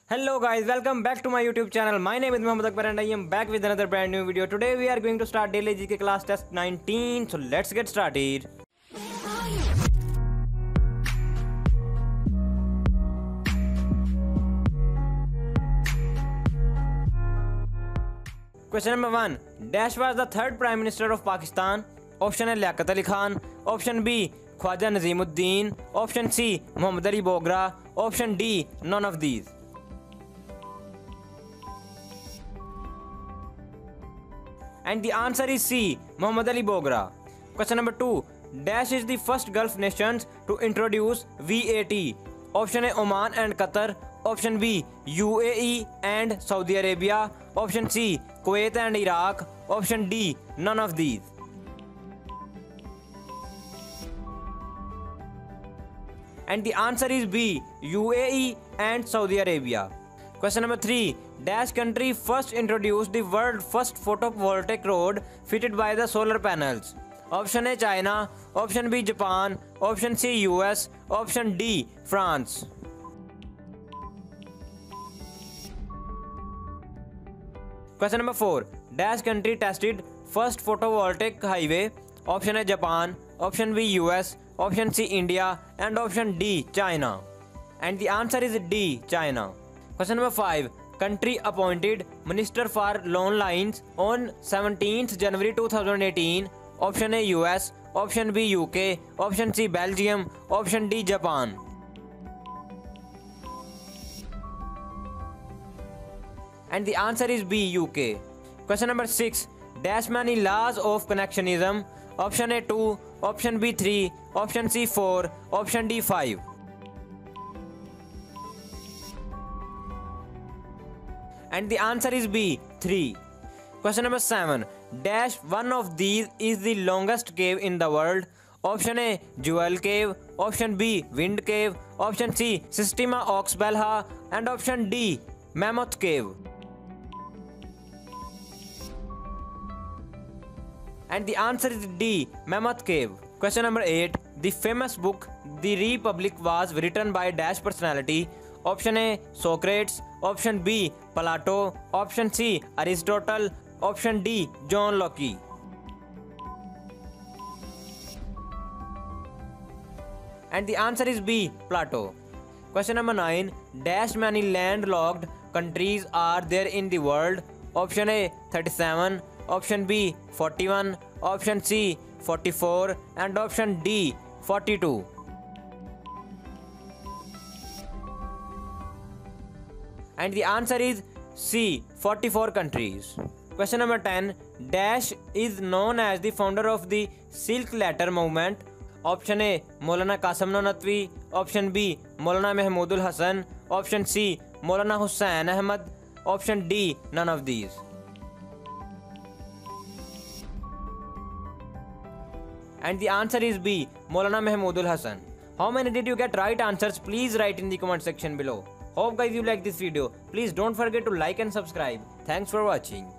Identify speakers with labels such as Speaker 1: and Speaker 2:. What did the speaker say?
Speaker 1: Hello guys, welcome back to my YouTube channel. My name is Mohammad Akbar and I am back with another brand new video. Today we are going to start daily GK class test 19. So let's get started. Question number 1. Dash was the third Prime Minister of Pakistan. Option A Liaquat Ali Khan. Option B Khwaja Nazimuddin. Option C Muhammad Ali Bogra. Option D none of these. And the answer is C, Muhammad Ali Bogra. Question number 2. Dash is the first Gulf nations to introduce VAT. Option A Oman and Qatar. Option B UAE and Saudi Arabia. Option C Kuwait and Iraq. Option D none of these. And the answer is B, UAE and Saudi Arabia. Question number 3. Dash country first introduced the world's first photovoltaic road fitted by the solar panels. Option A China. Option B Japan. Option C US. Option D France. Question number 4. Dash country tested first photovoltaic highway. Option A Japan. Option B US. Option C India. And option D China. And the answer is D China. Question number 5. Country appointed Minister for Loan Lines on 17th January 2018. Option A US. Option B UK. Option C Belgium. Option D Japan. And the answer is B UK. Question number 6. Dash many laws of connectionism. Option A 2. Option B 3. Option C 4. Option D 5. And the answer is B 3. Question number 7. Dash one of these is the longest cave in the world. Option A Jewel Cave. Option B Wind Cave. Option C Sistema Oxbalha. And option D Mammoth Cave. And the answer is D Mammoth Cave. Question number 8. The famous book The Republic was written by dash personality. Option A Socrates. Option B Plato. Option C Aristotle. Option D John Locke. And the answer is B Plato. Question number 9. Dash many landlocked countries are there in the world. Option A 37. Option B 41. Option C 44. And option D 42. And the answer is C 44 countries. Question number 10. Dash is known as the founder of the Silk Letter movement. Option A Maulana Qasim Nanatwi. Option B Maulana Mahmudul Hasan. Option C Maulana Hussain Ahmad. Option D none of these. And the answer is B Maulana Mahmudul Hasan. How many did you get right answers? Please write in the comment section below. Hope guys you like this video. Please don't forget to like and subscribe. Thanks for watching.